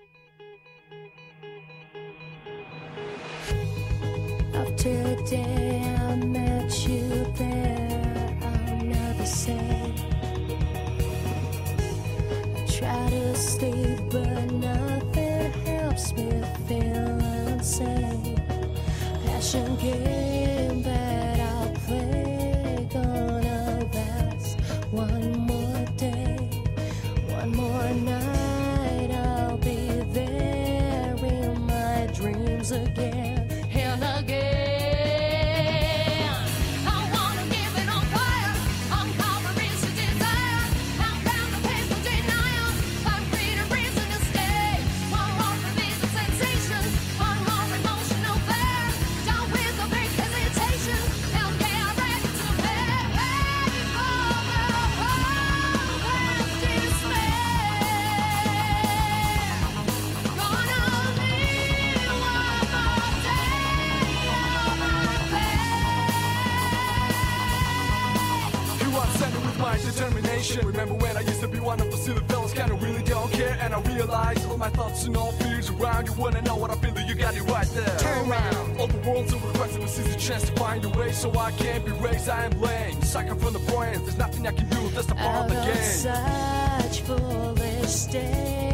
After the day I met you there, I'll never say. I try to sleep, but nothing helps me feel unsafe. Passion game that I'll play, gonna last one more day, one more night. I'll be there in my dreams again. And again, I wanna give it on fire. I'm covering the desire. I'm bound to painful denial. I'm freedom, reason to stay. One more release of sensation. One more emotional bear. Down with the big hesitation. Now they are ready to bear. Ready for the hopeless despair. Gonna leave one more day. You are standing with my determination. Remember when I used to be one of the silly fellas, kinda really don't care. And I realized all my thoughts and all fears around. You wanna know what I feel, you got it right there. Turn around. All the world's a request and this is a chance to find a way. So I can't be raised, I am lame. Sucker from the brain, there's nothing I can do, that's the part of Out the of game. such foolish state.